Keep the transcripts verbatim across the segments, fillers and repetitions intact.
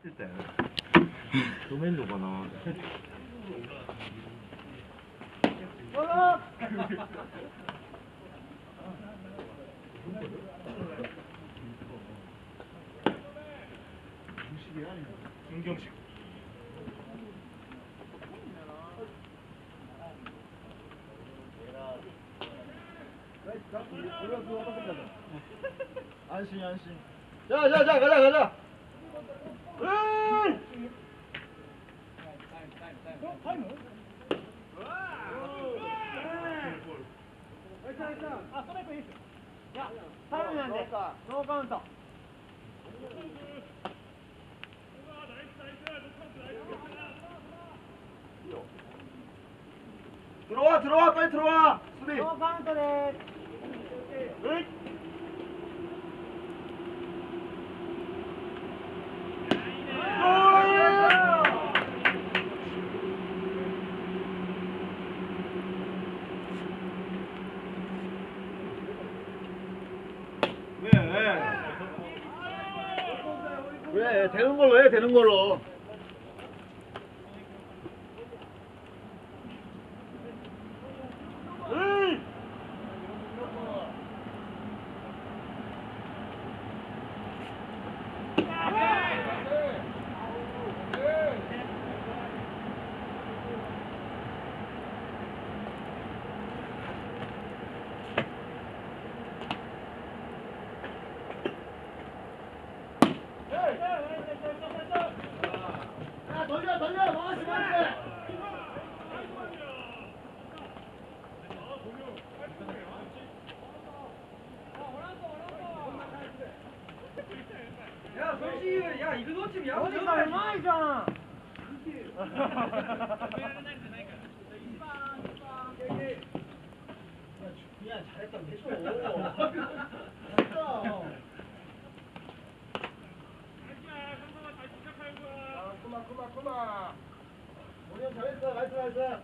ってたよ。止めんのかな。김경식. 안심 안심. 자자자 가자 가자. 으이! 아, 스트라이크 있어. 야, 타이밍 안 돼. 노 카운터. 들어와 들어와 빨리 들어와. 수비. 노 카운터 돼. 으이! 그래 되는 걸로 해 되는 걸로. 으이! 야 돌려 돌려 먹었지 먹었지. 야, 솔직히, 야, 이거 놓치면 야, 어디가 얼마이잖아. 그냥 잘했다고 해줘. 잘했다. 그만 그만 그만. 오늘 잘했어. 나이스 나이스.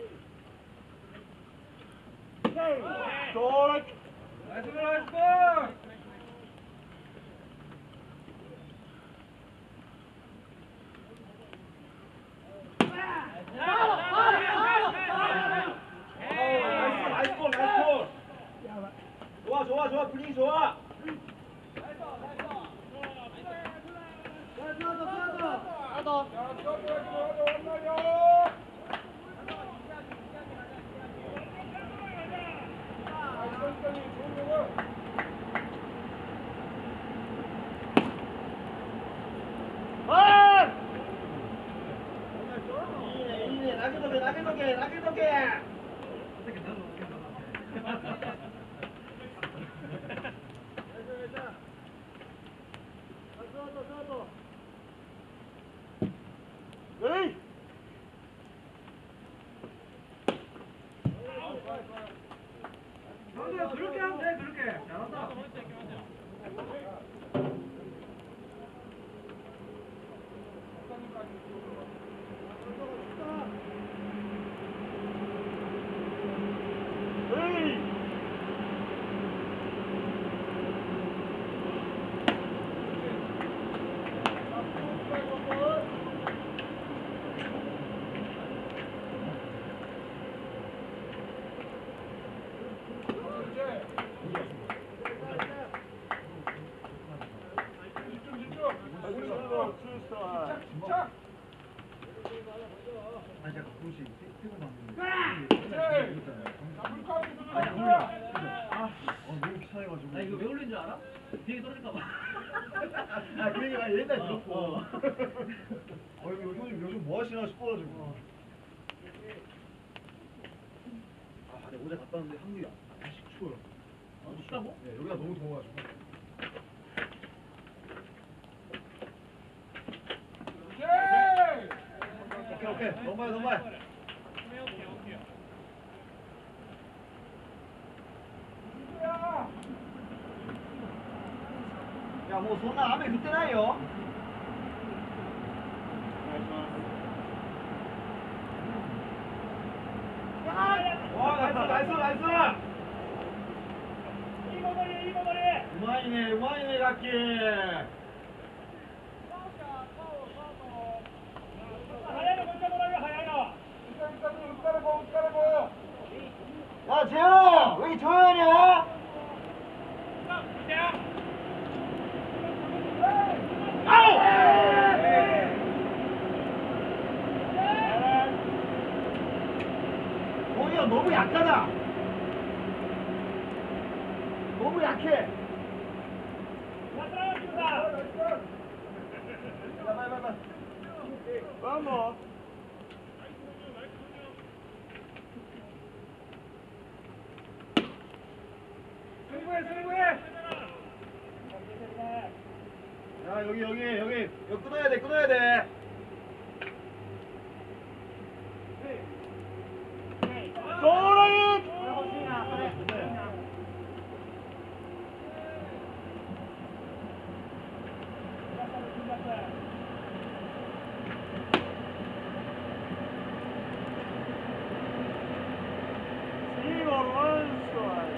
좋아. 나이스, 나이스! 나이스 볼 나이스 볼. 좋아 좋아 좋아 분위기 좋아. 나게도게 나게도게 나게도게. 에이! 형도 그렇게 하면 돼, 그렇게. 잘한다. 에이! 나 이거 왜 올린 줄 알아? 비행기 떨어질까봐. 아, 그 얘기 나 옛날에 들었고. 어, 이거 요즘, 요즘 뭐 하시나 싶어가지고. 아, 내가 어제 갔다 왔는데 한국이 다시 추워요. 어, 춥다고? 네, 여기가 너무 더워가지고. 오케이, 오케이. 넘어요, 넘어요. 야,もうそんな雨降ってないよ。와, 나이스, 나이스, 나이스. 우마이네, 우마이네, 각기. 너무 약하다. 너무 약해. Vamos. 승부해 승부해. 야 여기 여기 여기 여기 끊어야 돼 끊어야 돼. 소라이.欲しいな、それ。欲しいな。Steve on one strike.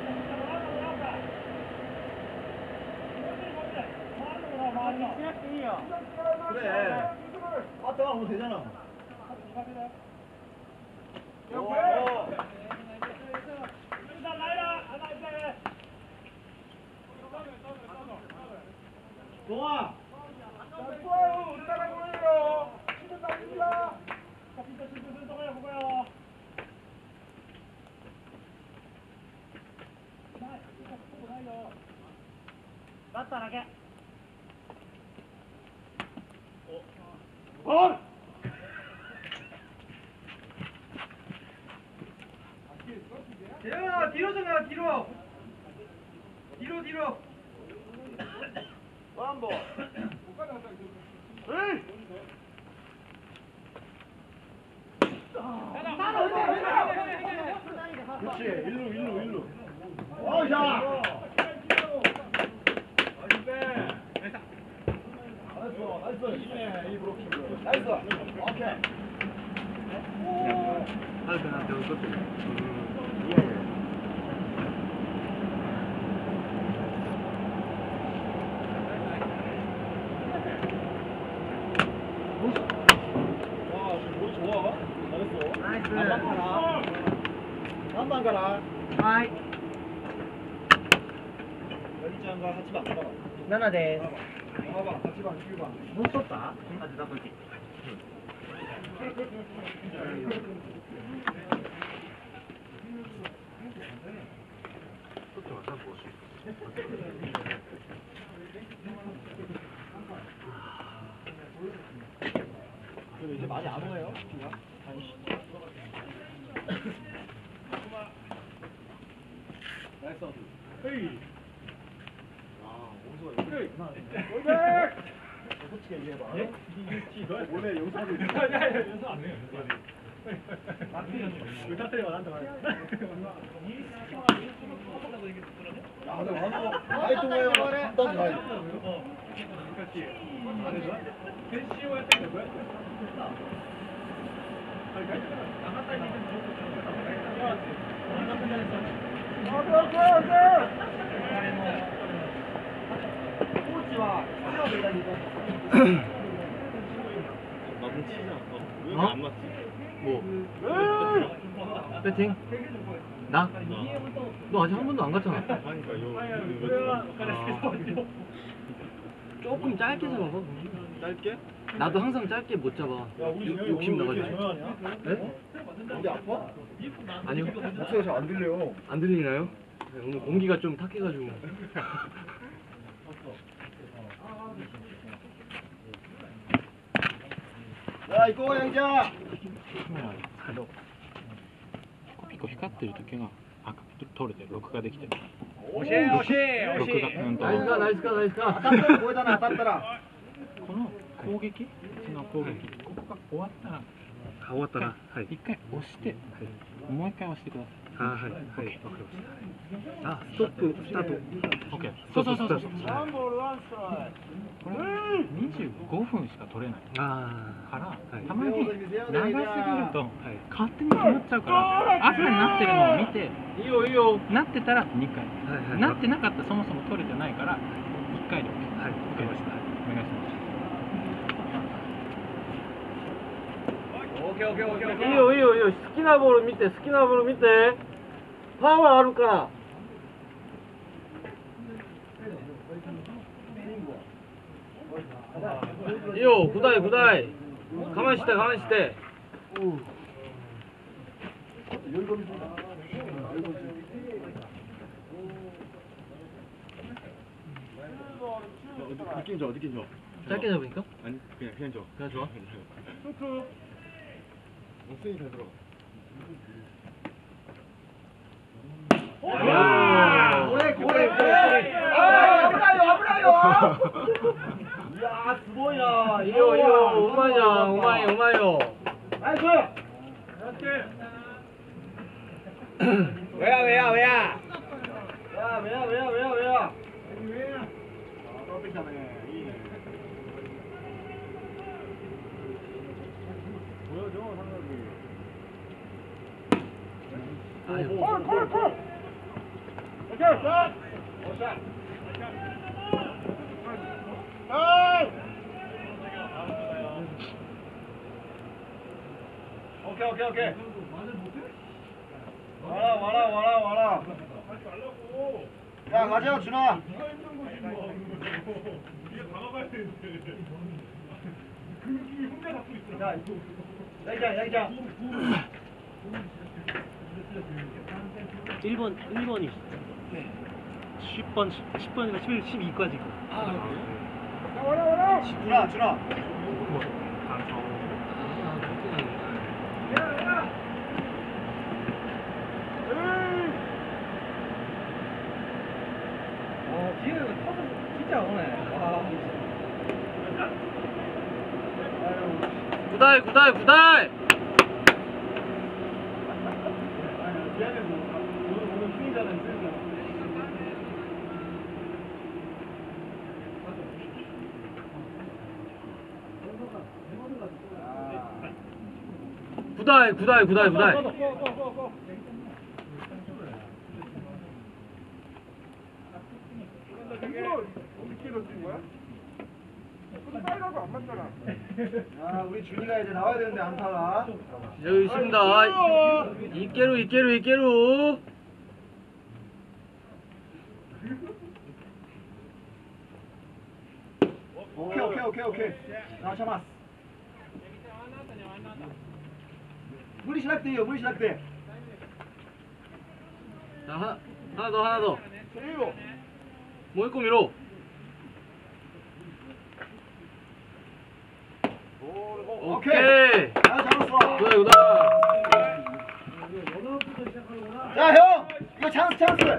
그래. 빠따가 오면 되잖아. 오, 오. 동아. 맞다 나게. 볼. 재영아 뒤로 좀 가 뒤로. 뒤로 뒤로. 원볼. 그렇지. 일루 일루 일루. 어샤. 나이스. 나이스. 이 브로킹. 나이스. 오케이. Algo na teu corpo. 와, 지금 머리 좋아. 잘했어. 나이스. 안만 가라. 안만 가라. 하이. 연장과 하치방 가봐. ななです。 가봐. 하치방 칠 번. もう取ったあ、出た時。 그리고 이제 많이 안 오네요. 비가. 나이스. 헤이. 아, 원수가 여기 있구나. 골백! 솔직히 얘기해봐. 예? 원래 영수하고 있는 아니, 아니, 영수 안 해요. 왜 따뜻해요, 나한테 말해. 야, 근데 완전 나이 동호회가 간단 나이. 그렇지. 펜시오 할 때는 뭐야? 나갔다 이제 어? 뭐? 배팅? 나? 너 아직 한 번도 안 갔잖아. 아, 조금 짧게 잡아봐. 짧게? 나도 항상 짧게 못 잡아. 야, 우리 욕- 재영이 욕심 오늘 왜 나가지고. 이렇게 조용하냐? 네? 어디 아파? 아니요. 목소리가 잘 안 들려. 안 들리나요? 네, 오늘 공기가 좀 탁해가지고. 야, 이거 양자. ピコ光ってる時が赤く取れて録画できてる。 오시 오시 録画うんと 나이스 가, 나이스 가, 나이스 가. 아따 보이잖아, 아따따라. この攻撃その攻撃ここが終わったら 아, 왔다. 하이. 一回押してもう一回押してください。 아, 하이, 하이. 아, 스톱, 스타트. OK。そうそうそうそう。 ワンボールワンストライこれにじゅうごふんしか取れない 아, から、 はいたまに長すぎるとはい勝手に決まっちゃうから赤になってるのを見て 이요, 이요. なってたらにかい、 はいはいなってなかったらそもそも取れてないからいっかいで OK。 はい、わかりました。 お願いします。 오케이 오케이 오케이 오케이 이요, 이요, 이요. 好きなボール見て、好きなボール見て。パワーあるから。いいよ、くだい、くだい。我慢して、我慢して。 여 느낌 좋아, 느낌 좋아. 짧게 잡으니까? 아니, 그냥 그냥 좋아. 그냥 좋아? 툭툭. 목선이 잘 들어. 야! 고래 고래 고래. 아 아브라요 아브라요. 야, 두번이야. 이요, 이요, 오마이야, 오마이, 오마이요. 나이스. 왜야 왜야 왜야. 야 왜야 왜야 왜야 왜야. 왜야. 보여줘, 상혁이. 아유. 콜, 콜, 콜. 오케이, 샷. 오, 샷. 아이. 오케이, 오케이, 오케이. 와라, 와라, 와라, 와라. 야, 가자, 준아. 자, 야기자, 야기자. 일 번, 일 번이. 십 번, 십 번이니까 십일, 십이까지. 아, 와라, 와라. 준아, 준아. 어, 기회가 터져 진짜 오네. 와. 구다이, 구다이, 구다이! 미안해서 오늘 오늘 휴이잖아 있으니까. 구다이, 구다이, 구다이, 구다이. 아, 우리 준이가 이제 나와야 되는데 안타가. 여기 있습니다. 이깨루, 이깨루, 이깨루. 오케이 오케이 오케이 오케이. 나 참아. 물이 시작돼요. 물이 시작돼. 자, 하나, 하나 더, 하나 더. 그리고 모이코 미로. 오케이. 아, 잡았어. 구다이, 구다이. 자, 형. 이거 찬스 찬스.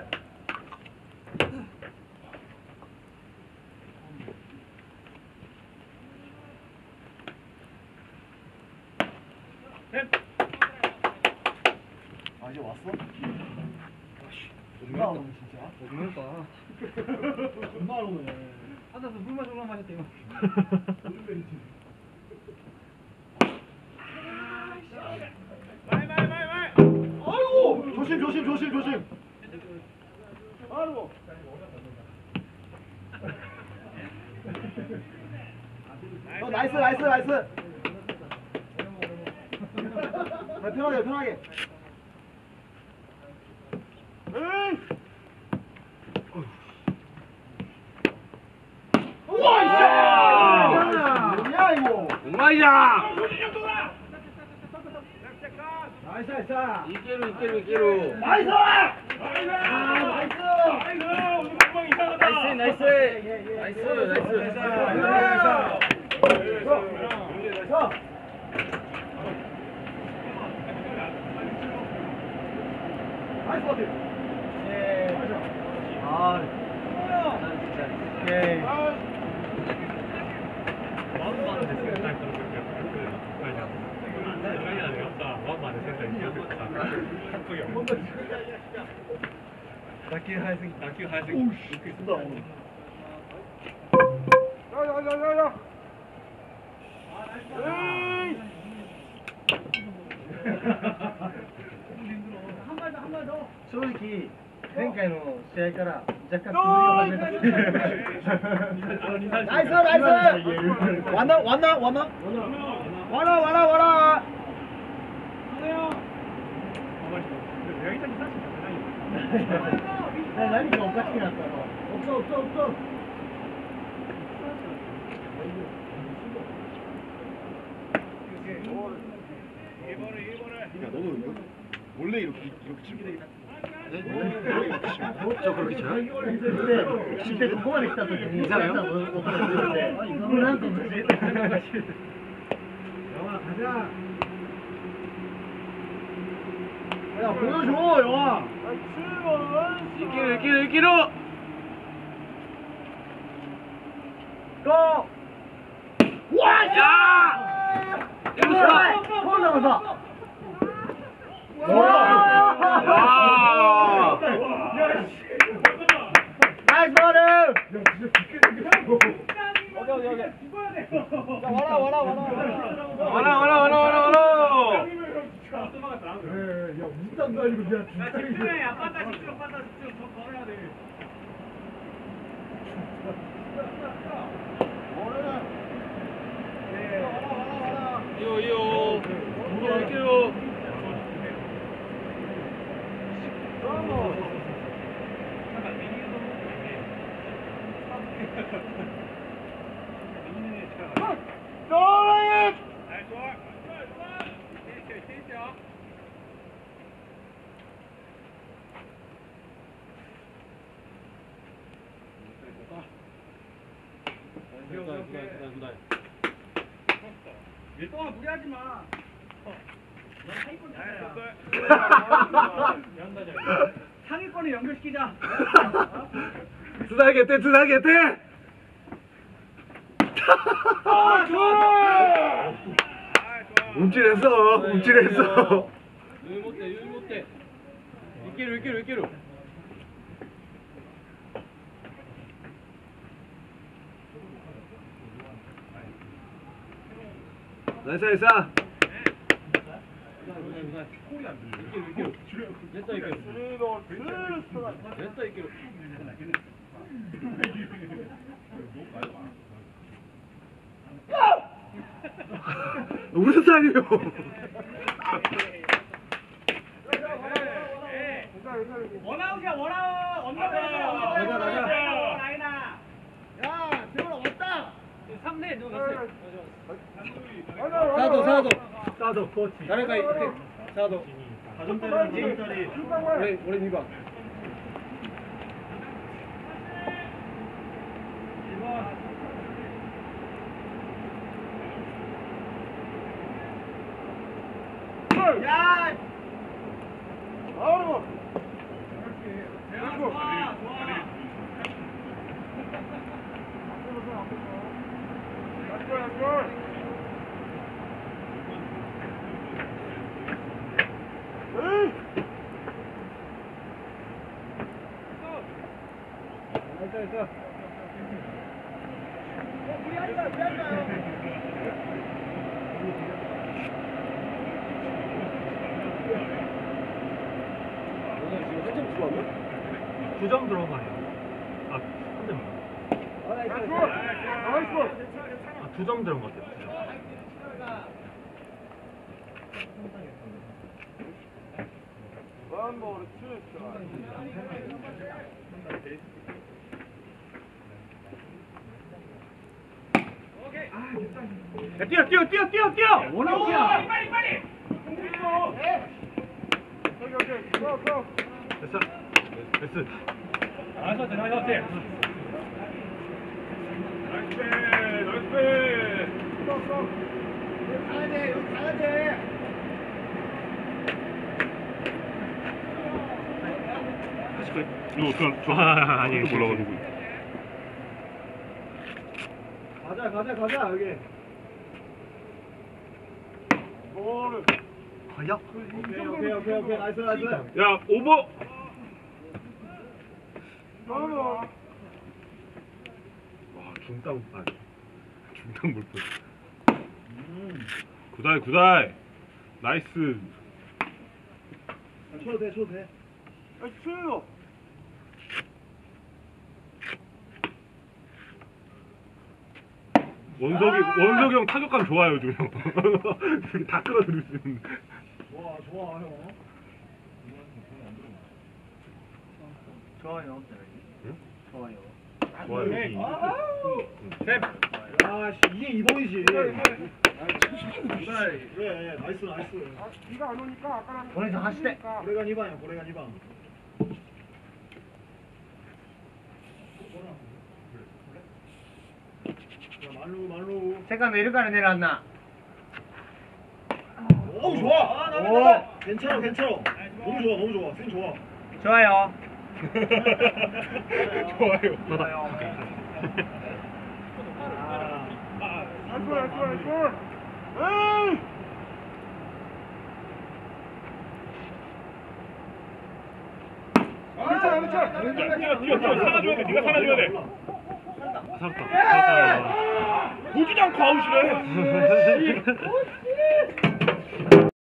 아, 이제 왔어? 존나 안 오네 진짜. 그러니까. 존나 안 오네. 앉아서 물만 조금 마셨대, 이거. 아이고! 조심 조심 조심 조심. 아이고. 어, 나이스 나이스 나이스. 아, 편하게 편하게. 에이! 우와 이씨! 뭐야 이거? 오마이야! 나이스 나이스. 이깨루, 이깨루, 이깨루. 나이스! 아, 나이스! 나이스, 나이스. 나이스, 나이스. 자. 나이스 버티. 예. 아, 오케이. 打球速すぎ、打球速すぎ。 おうし、びっくりした。ややややや。えい。 正直前回の試合から若干素振りを始めた。ナイスナイス。ワンナワンナワンナ。ワラワラワラ。何がおかしくなったの？オッケーオッケーオッケー。 야, 너는 원래 이렇게 이렇게 치면 되긴 한데. 저 그렇게 쳐요? 진짜 그거만 있다 또 이상해요? 이거는 또 뭐지? 영화 가자. 야 보여줘 영화. 일기로 일기로 일기로 고! 와! 야! 이거야! hold 나가서. 와! 나이스 버릇! 어디 어디 어디. 자 와라 와라 와라. 와라 와라 와라 와라 와라 야 무당도 아니고 그냥 집중해. 아빠다 집중. 아빠다 집중. 더 걸어야 돼. 이요 이요 일기로 일기로 일동아 무리하지 마. 상위권에 연결시키자. 두달 개떼 두달 개떼 아, 좋아. 움찔했어 움찔했어 여유 못돼 여유 못돼 일기로 일기로 일기로 나이스 나이스 됐다 일기로 됐다 일기로 무슨 살이요 원아웃이야 원아웃. 언더가 가자, 가자. 라인아. 야 재훈아 왔다. 삼 대 누가 갔어요? 사도 사도 사도 코치 誰かいて 사도 가정자리 가정자리. 우리 우리 이 번 야. 아우. 좋아 좋아. 구 점 들어간 거 아니야? 아, 한 점인가? 아, 두 점 들어간 것 같아. 야, 뛰어 뛰어 뛰어 뛰어 뛰어. 원아웃이야. 빨리 빨리. 됐어. 됐어. 나이스 나이스 나이스. 가야 돼 여기 가야 돼. 이거 그냥 좋아 아니 몰라가지고. 가자 가자 가자 여기. 볼을. 가야? 오케이 오케이 오케이 오케이 나이스 나이스. 야 오버. 와 와 중땅 아 중땅 볼뿐. 구다이 구다이 나이스. 쳐도 돼 쳐도 돼. 나이스. 원석이 원석이 형 타격감 좋아요 지금. 되게 다 끌어들일 수 있는. 와 좋아 형. 좋아요. 응? 좋아요. 좋아요. 셋. 아씨 이게 이번이지. 그래 나이스 나이스. 비가 안 오니까 아까랑 고래가 하시대. 고래가 이 방이야 고래가 이 방. 자 말루 말루. 제가 내려가는 내려왔나? 오 좋아. 오 괜찮아 괜찮아. 너무 좋아 너무 좋아. 쌤 좋아. 좋아요. 좋아요. 나다. 나이스 나이스 나이스. 응. 괜찮아 괜찮아. 뛰어 뛰어 뛰어 살아줘야 돼. 네가 살아줘야 돼. 살았다. 살았다. 보지도 않고 아웃이래.